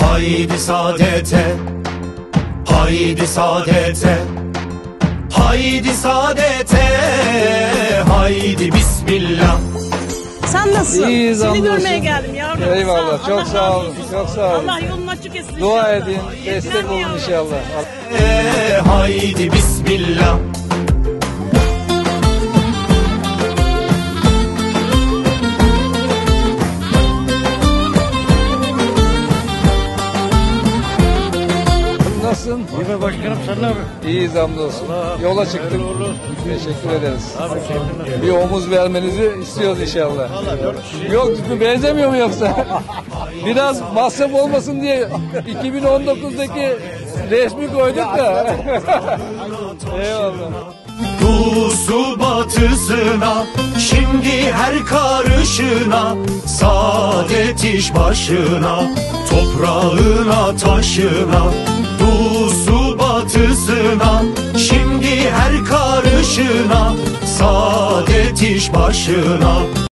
Haydi saadete, haydi saadete, haydi saadete, haydi bismillah. Sen nasılsın? İyiyiz, Seni hamdolsun. görmeye geldim yavrum. Eyvallah, çok sağ olun, çok sağ olun. Allah yolunu açık etsin. Dua inşallah. edin, destek olun inşallah. Haydi bismillah. Nasılsın? İyi be başkanım, sen ne yapıyorsun? İyiyiz, hamdolsun. Yola çıktık. Teşekkür ederiz. Abi keyfin Bir omuz vermenizi istiyoruz inşallah. Valla 4 kişi. Yok, benzemiyor mu yoksa? Biraz masraf olmasın diye 2019'daki resmi koyduk da. Eyvallah. Doğusu batısına, şimdi her karışına, saadet iş başına, toprağına taşına. Doğusu batısına, şimdi her karışına, saadet iş başına.